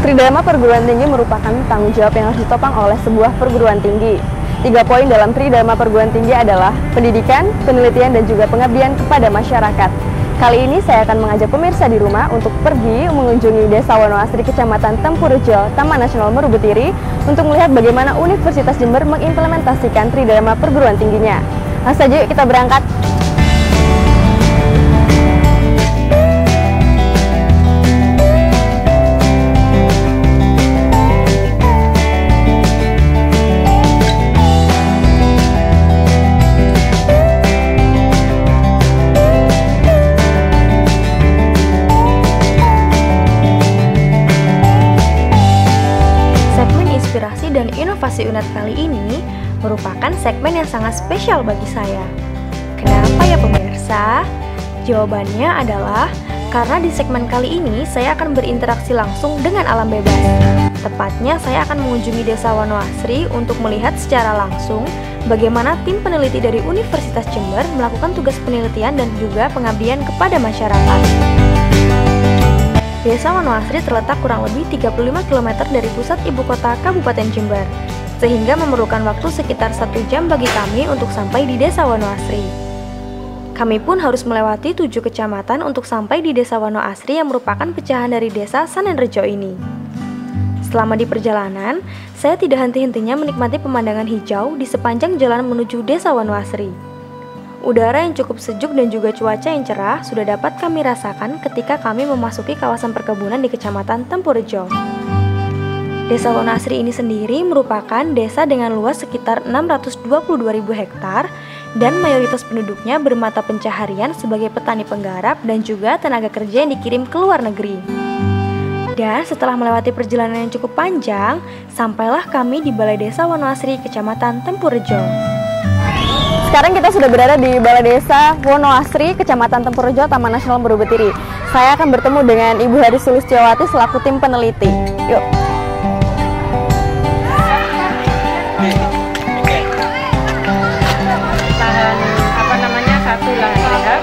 Tridharma perguruan tinggi merupakan tanggung jawab yang harus ditopang oleh sebuah perguruan tinggi. 3 poin dalam Tridharma perguruan tinggi adalah pendidikan, penelitian, dan juga pengabdian kepada masyarakat. Kali ini saya akan mengajak pemirsa di rumah untuk pergi mengunjungi Desa Wonoasri, Kecamatan Tempurrejo, Taman Nasional Meru-Betiri untuk melihat bagaimana Universitas Jember mengimplementasikan Tridharma perguruan tingginya. Langsung saja yuk kita berangkat. Inspirasi dan inovasi UNED kali ini merupakan segmen yang sangat spesial bagi saya. Kenapa ya pemirsa? Jawabannya adalah karena di segmen kali ini saya akan berinteraksi langsung dengan alam bebas. Tepatnya saya akan mengunjungi Desa Wonoasri untuk melihat secara langsung bagaimana tim peneliti dari Universitas Jember melakukan tugas penelitian dan juga pengabdian kepada masyarakat. Desa Wonoasri terletak kurang lebih 35 km dari pusat ibu kota Kabupaten Jember, sehingga memerlukan waktu sekitar 1 jam bagi kami untuk sampai di Desa Wonoasri. Kami pun harus melewati 7 kecamatan untuk sampai di Desa Wonoasri yang merupakan pecahan dari Desa Sanenrejo ini. Selama di perjalanan, saya tidak henti-hentinya menikmati pemandangan hijau di sepanjang jalan menuju Desa Wonoasri. Udara yang cukup sejuk dan juga cuaca yang cerah sudah dapat kami rasakan ketika kami memasuki kawasan perkebunan di Kecamatan Tempurrejo. Desa Wonoasri ini sendiri merupakan desa dengan luas sekitar 622.000 hektar dan mayoritas penduduknya bermata pencaharian sebagai petani penggarap dan juga tenaga kerja yang dikirim ke luar negeri. Dan setelah melewati perjalanan yang cukup panjang, sampailah kami di Balai Desa Wonoasri, Kecamatan Tempurrejo. Sekarang kita sudah berada di Balai Desa Wonoasri, Kecamatan Tempurrejo, Taman Nasional Meru-Betiri. Saya akan bertemu dengan Ibu Hari Sulistiawati selaku tim peneliti. Yuk. Satu lahan rehab,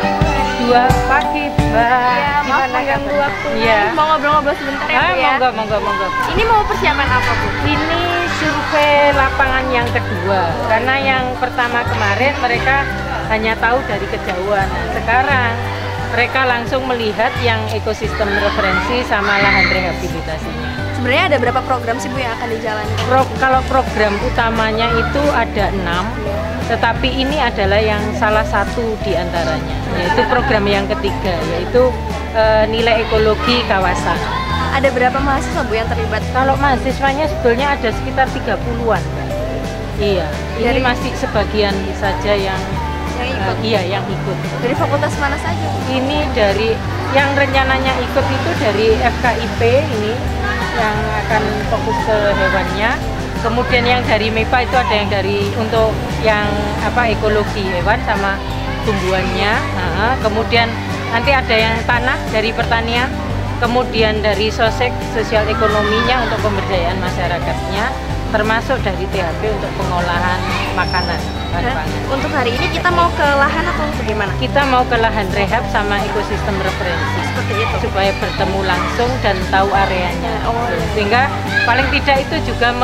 2 pagi, Mbak. Ya, maaf mengganggu waktunya. Iya. Mau ngobrol-ngobrol sebentar ya, Bu ya? Monggo. Ini mau persiapan apa, Bu? Ini survei lapangan yang kedua, karena yang pertama kemarin mereka hanya tahu dari kejauhan. Nah, sekarang mereka langsung melihat yang ekosistem referensi sama lahan rehabilitasinya. Sebenarnya ada berapa program sih, Bu, yang akan dijalankan? Kalau program utamanya itu ada 6, tetapi ini adalah yang salah satu di antaranya, yaitu program yang ketiga, yaitu nilai ekologi kawasan. Ada berapa mahasiswa, Bu, yang terlibat? Kalau mahasiswanya sebetulnya ada sekitar 30-an. Iya, ini masih sebagian saja yang ikut. Yang ikut. Dari fakultas mana saja, Bu? Ini dari yang rencananya ikut itu dari FKIP ini yang akan fokus ke hewannya. Kemudian yang dari MEPA itu ada yang dari untuk yang ekologi hewan sama tumbuhannya. Nah, kemudian nanti ada yang tanah dari pertanian. Kemudian dari sosial ekonominya untuk pemberdayaan masyarakatnya, termasuk dari THP untuk pengolahan makanan. Untuk hari ini kita mau ke lahan atau bagaimana? Kita mau ke lahan rehab sama ekosistem referensi. Seperti itu. Supaya bertemu langsung dan tahu areanya. Sehingga paling tidak itu juga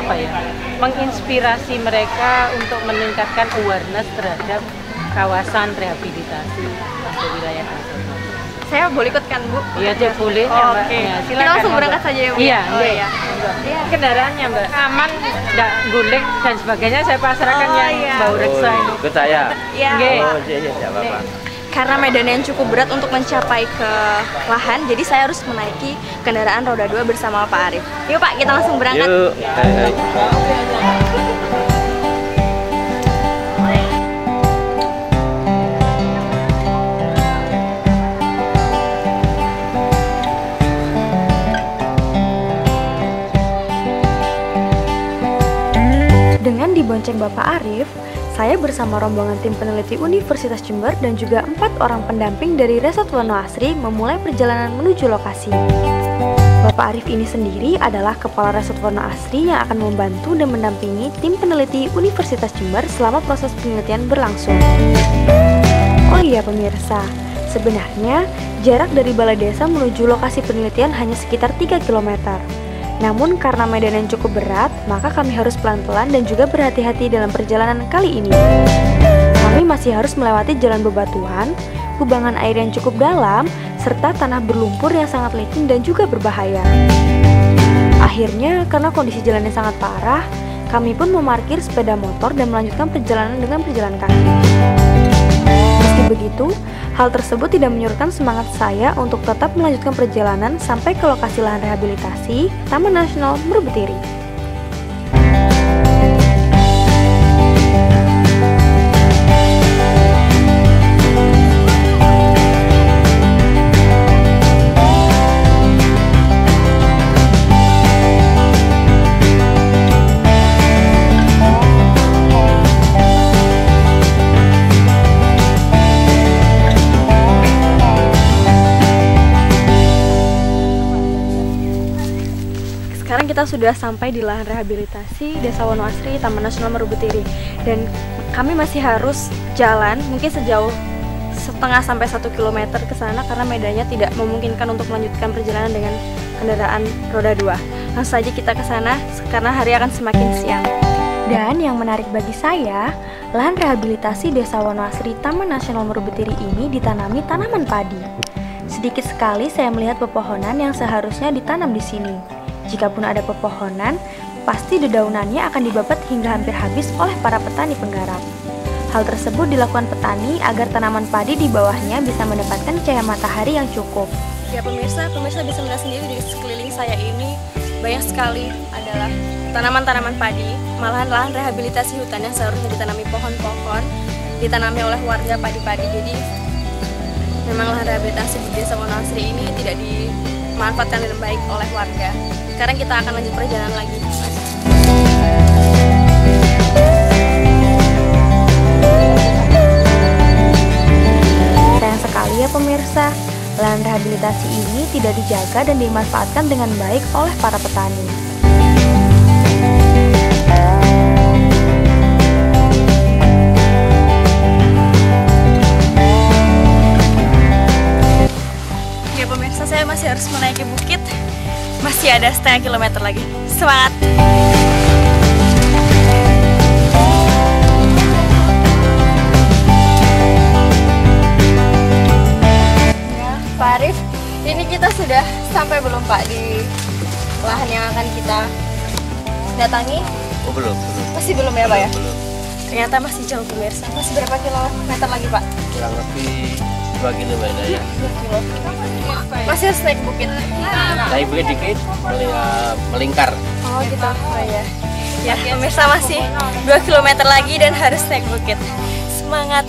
menginspirasi mereka untuk meningkatkan awareness terhadap kawasan rehabilitasi untuk wilayah nasional. Saya boleh ikut kan, Bu? Iya, boleh. Oh, Mbak. oke. Ya, silakan. Kita langsung berangkat saja ya, Bu? Iya, iya. Kendaraannya, Mbak. Aman, nggak guling dan sebagainya saya pasrahkan yang bau reksa ini. Ikut saya. Iya. Oh, iya, apa-apa. Karena medan yang cukup berat untuk mencapai ke lahan, jadi saya harus menaiki kendaraan roda 2 bersama Pak Arif. Yuk, Pak, kita langsung berangkat. Yuk. Dengan dibonceng Bapak Arif, saya bersama rombongan tim peneliti Universitas Jember dan juga 4 orang pendamping dari Resort Wonoasri memulai perjalanan menuju lokasi. Bapak Arif ini sendiri adalah Kepala Resort Wonoasri yang akan membantu dan mendampingi tim peneliti Universitas Jember selama proses penelitian berlangsung. Oh iya pemirsa, sebenarnya jarak dari Balai Desa menuju lokasi penelitian hanya sekitar 3 km. Namun karena medan yang cukup berat, maka kami harus pelan-pelan dan juga berhati-hati dalam perjalanan kali ini. Kami masih harus melewati jalan bebatuan, kubangan air yang cukup dalam, serta tanah berlumpur yang sangat licin dan juga berbahaya. Akhirnya, karena kondisi jalan yang sangat parah, kami pun memarkir sepeda motor dan melanjutkan perjalanan dengan berjalan kaki. Meski begitu, hal tersebut tidak menyurutkan semangat saya untuk tetap melanjutkan perjalanan sampai ke lokasi lahan rehabilitasi Taman Nasional Meru-Betiri. Sekarang kita sudah sampai di lahan rehabilitasi Desa Wonoasri Taman Nasional Meru-Betiri, dan kami masih harus jalan mungkin sejauh setengah sampai 1 kilometer ke sana karena medannya tidak memungkinkan untuk melanjutkan perjalanan dengan kendaraan roda 2. Langsung saja kita ke sana karena hari akan semakin siang. Dan yang menarik bagi saya, lahan rehabilitasi Desa Wonoasri Taman Nasional Meru-Betiri ini ditanami tanaman padi. Sedikit sekali saya melihat pepohonan yang seharusnya ditanam di sini. Jikapun ada pepohonan, pasti dedaunannya akan dibabat hingga hampir habis oleh para petani penggarap. Hal tersebut dilakukan petani agar tanaman padi di bawahnya bisa mendapatkan cahaya matahari yang cukup. Ya pemirsa bisa melihat sendiri di sekeliling saya ini banyak sekali adalah tanaman-tanaman padi, malahan lahan rehabilitasi hutan yang seharusnya ditanami pohon-pohon, ditanami oleh warga padi-padi. Jadi memang lahan rehabilitasi di Desa Wonoasri ini tidak dimanfaatkan dengan baik oleh warga. Sekarang kita akan lanjut perjalanan lagi. Sayang sekali ya pemirsa, lahan rehabilitasi ini tidak dijaga dan dimanfaatkan dengan baik oleh para petani. Ya pemirsa, saya masih harus menaiki bukit. Masih ada setengah kilometer lagi. Semangat! Ya, Pak Arif, ini kita sudah sampai belum Pak di lahan yang akan kita datangi? Oh belum. Masih belum ya Pak ya? Belum. Ternyata masih jauh pemirsa. Masih berapa kilometer lagi Pak? Kurang lebih 2 kilometer ya. 2 kilo. Masih harus naik bukit. Naik bukit dikit, melingkar. Oh gitu. Oh iya. Ya pemirsa, masih 2 kilometer lagi dan harus naik bukit. Semangat.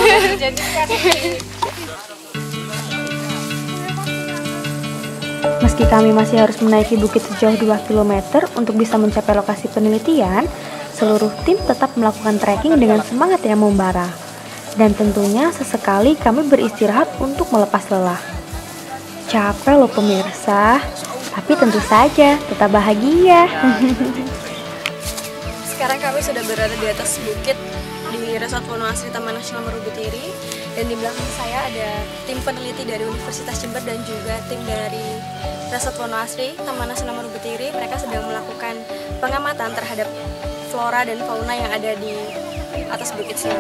Meski kami masih harus menaiki bukit sejauh 2 km untuk bisa mencapai lokasi penelitian, seluruh tim tetap melakukan trekking dengan semangat yang membara. Dan tentunya sesekali kami beristirahat untuk melepas lelah. Capek loh pemirsa, tapi tentu saja tetap bahagia. Sekarang kami sudah berada di atas bukit di Resort Wonoasri Taman Nasional Meru-Betiri, dan di belakang saya ada tim peneliti dari Universitas Jember dan juga tim dari Resort Wonoasri Taman Nasional Meru-Betiri. Mereka sedang melakukan pengamatan terhadap flora dan fauna yang ada di atas bukit sini.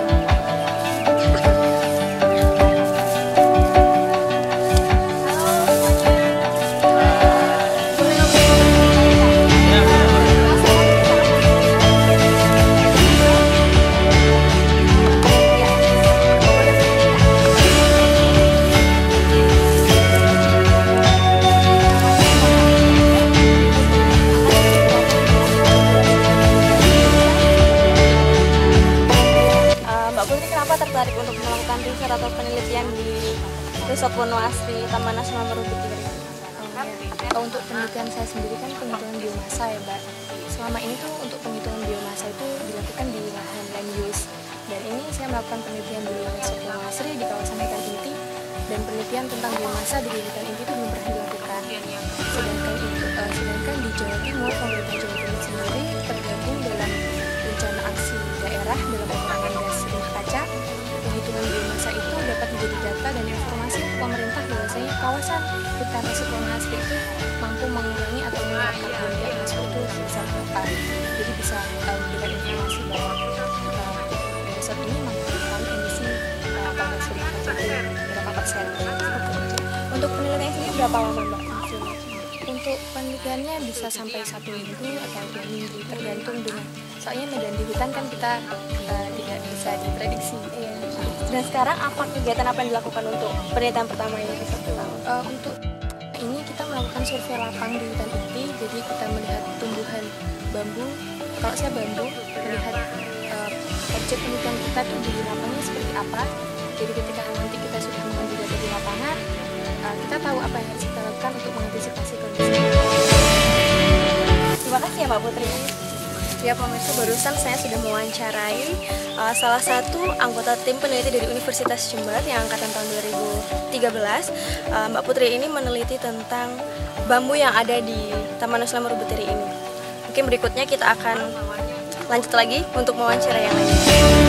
Tertarik untuk melakukan riset atau penelitian di Resort Wonoasri Taman Nasional Meru-Betiri? Untuk penelitian saya sendiri kan penghitungan biomasa ya Mbak. Selama ini tuh untuk penghitungan biomasa itu dilakukan di lahan land use, dan ini saya melakukan penelitian di Resort Wonoasri di kawasan hutan inti, dan penelitian tentang biomasa di hutan inti itu belum pernah dilakukan. Sedangkan di Jawa Timur, pemerintah Jawa Timur sendiri tergabung dalam rencana aksi daerah dalam pengurangan gas rumah kaca. Penghitungan biomasa itu dapat menjadi data dan informasi pemerintah bahwasanya kawasan hutan Reservoir Asri itu mampu mengurangi atau menyerap karbon dioksida itu sebesar berapa. Jadi bisa memberikan informasi bahwa resort ini mampu mengurangi emisi gas rumah kaca berapa persen. Untuk penelitian sendiri berapa lama Mbak? Untuk penelitiannya bisa sampai 1 minggu atau 2 minggu tergantung dengan, soalnya medan di hutan kan kita tidak bisa diprediksi. Iya. Dan sekarang apa kegiatan apa yang dilakukan untuk penelitian pertama ini? Untuk ini kita melakukan survei lapang di hutan inti, jadi kita melihat tumbuhan bambu. Kalau saya bambu, melihat objek penelitian kita tuh di lapangnya seperti apa. Jadi ketika nanti kita sudah mengambil data di lapangan, kita tahu apa yang harus kita lakukan untuk mengantisipasi kondisi. Terima kasih ya Mbak Putri. Ya pemirsa, barusan saya sudah mewawancarai salah satu anggota tim peneliti dari Universitas Jember yang angkatan tahun 2013. Mbak Putri ini meneliti tentang bambu yang ada di Taman Nasional Meru Betiri ini. Mungkin berikutnya kita akan lanjut lagi untuk mewawancara yang lain.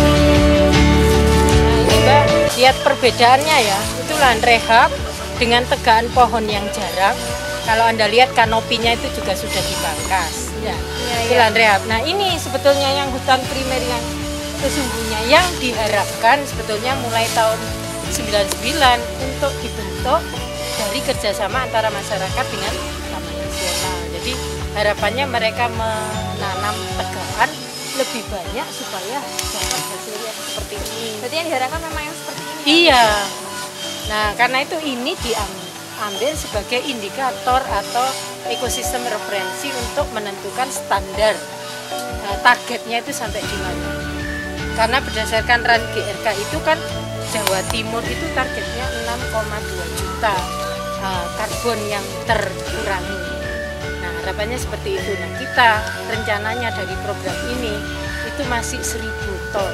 Ini Mbak, lihat perbedaannya ya. Itu lahan rehab dengan tegakan pohon yang jarang. Kalau Anda lihat kanopinya itu juga sudah dipangkas. Ya, itu lahan rehab. Nah ini sebetulnya yang hutan primer yang sesungguhnya yang diharapkan sebetulnya mulai tahun 99 untuk dibentuk dari kerjasama antara masyarakat dengan Taman Nasional. Jadi harapannya mereka menanam tegakan lebih banyak supaya dapat hasilnya seperti ini. Berarti yang diharapkan memang yang seperti ini? Iya. Nah karena itu ini diambil sebagai indikator atau ekosistem referensi untuk menentukan standar targetnya itu sampai di mana. Karena berdasarkan RAN GRK itu kan Jawa Timur itu targetnya 6,2 juta karbon yang terkurangi. Nah harapannya seperti itu. Nah kita rencananya dari program ini itu masih 1.000 ton.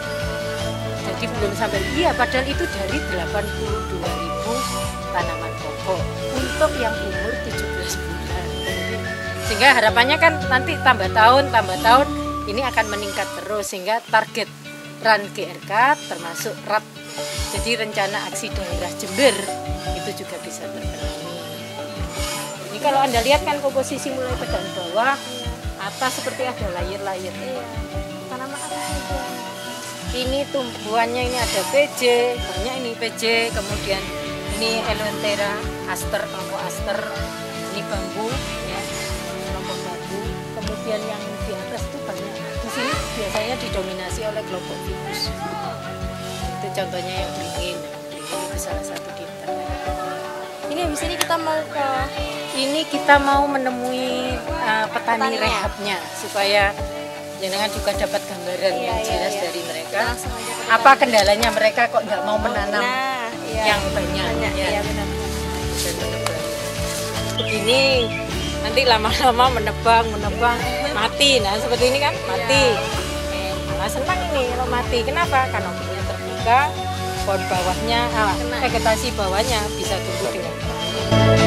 Jadi belum sampai, iya padahal itu dari 82.000 tanaman pokok untuk yang umur 17 bulan. Sehingga harapannya kan nanti tambah tahun ini akan meningkat terus sehingga target RAN GRK termasuk RAP, jadi rencana aksi daerah Jember itu juga bisa terpenuhi. Ini kalau Anda lihat kan komposisi mulai pedan bawah, atas seperti ada layer-layer. Iya. Tanaman apa saja? Ini tumbuhannya ini ada PJ, banyak ini PJ, kemudian ini Eloanthera aster, kelompok aster, ini bambu, ya, kelompok bambu. Kemudian yang di atas itu banyak. Di sini biasanya didominasi oleh kelompok ficus. Itu contohnya yang beringin. Beringin itu salah satu di antara. Ini habis ini kita mau ke... Ini kita mau menemui petani rehabnya supaya jenengan juga dapat gambaran yang jelas dari mereka. Apa kendalanya mereka kok nggak mau menanam yang banyak ya. Iya benar. Dan menebang. Begini nanti lama-lama menebang mati. Nah seperti ini kan mati. Malah senang ini kalau mati. Kenapa? Kanopinya terbuka, pohon bawahnya, vegetasi bawahnya bisa tumbuh dengan baik.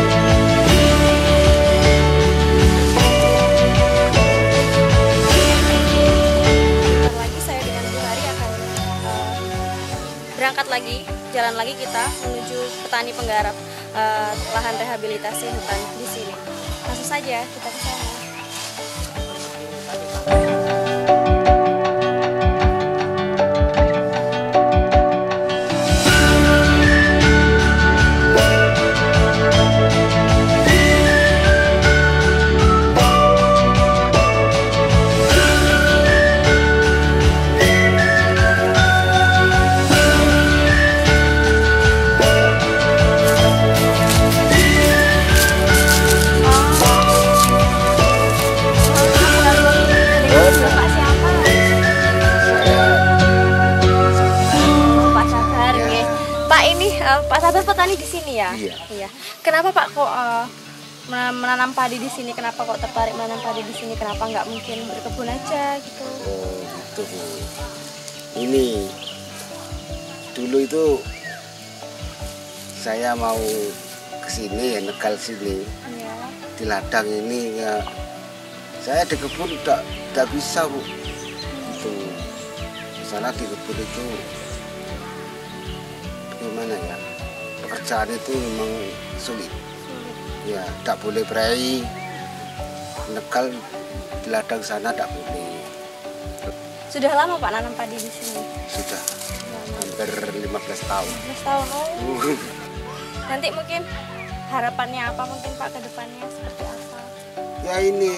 Berangkat lagi, jalan lagi kita menuju petani penggarap lahan rehabilitasi hutan di sini. Langsung saja kita ke sana. Pak Sabar petani di sini ya? Iya. Kenapa Pak kok menanam padi di sini? Kenapa kok tertarik menanam padi di sini? Kenapa nggak mungkin berkebun aja gitu? Oh gitu Bu. Ini dulu itu saya mau ke sini ya, nekal sini. Iya. Di ladang ini ya, saya di kebun tidak bisa Bu. Itu misalnya di kebun itu gimana ya, pekerjaan itu memang sulit. Ya, tidak boleh berai, nekal di ladang sana tidak boleh. Sudah lama Pak nanam padi di sini? Sudah hampir 15 tahun. 15 tahun. Oh. Nanti mungkin harapannya apa mungkin Pak ke depannya seperti apa? Ya ini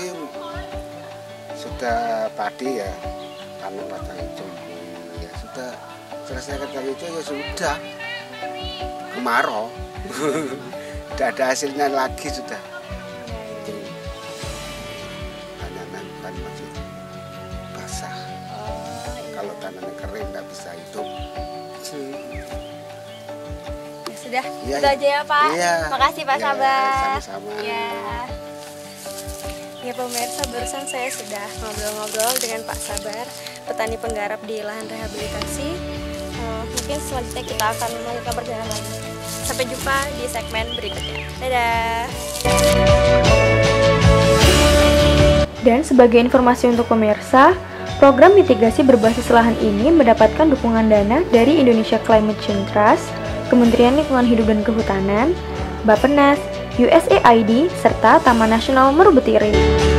sudah padi ya, tanam kacang hijau. Ya sudah selesai kacang hijau ya sudah kemarau. Tidak ada hasilnya lagi sudah. Tanaman kan masih basah. Kalau tanaman kering tidak bisa hidup. Ya sudah, Ya, itu aja ya Pak. Iya. Makasih Pak Ya, Sabar. sama-sama. Ya. Ya pemirsa, barusan saya sudah ngobrol-ngobrol dengan Pak Sabar, petani penggarap di lahan rehabilitasi. Mungkin selanjutnya kita akan melanjutkan perjalanan lagi. Sampai jumpa di segmen berikutnya. Dadah. Dan sebagai informasi untuk pemirsa, program mitigasi berbasis lahan ini mendapatkan dukungan dana dari Indonesia Climate Change Trust, Kementerian Lingkungan Hidup dan Kehutanan, Bappenas, USAID, serta Taman Nasional Meru-Betiri.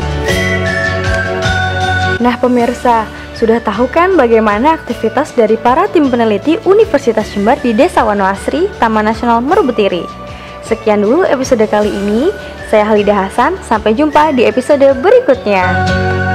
Nah pemirsa, sudah tahu kan bagaimana aktivitas dari para tim peneliti Universitas Jember di Desa Wonoasri, Taman Nasional Meru-Betiri? Sekian dulu episode kali ini. Saya Halidah Hasan, sampai jumpa di episode berikutnya.